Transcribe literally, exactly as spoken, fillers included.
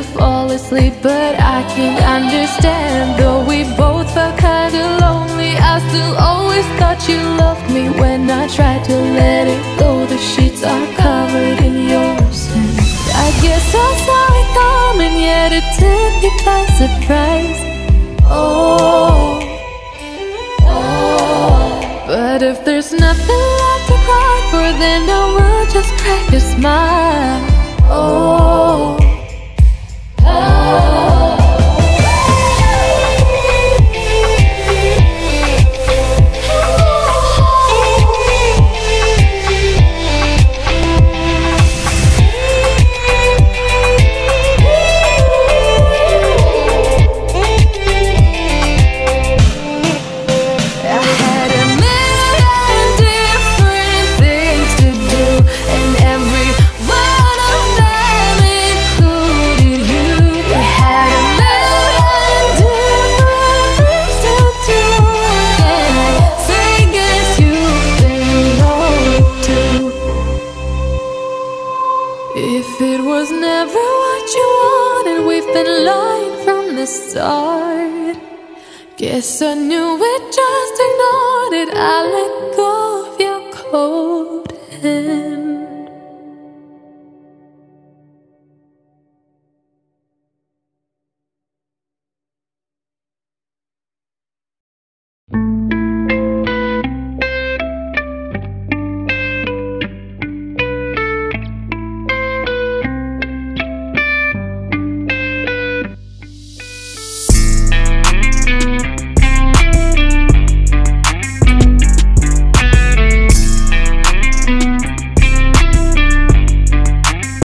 fall asleep, but I can't understand. Though we both felt kinda lonely, I still always thought you loved me. When I tried to let it go, the sheets are covered in your scent. I guess I saw it coming, yet it took me by surprise. Oh, oh. But if there's nothing left to cry for, then I will just crack a smile. Oh, oh. If it was never what you wanted, we've been lying from the start. Guess I knew it, just ignored it. I let go of your cold hand.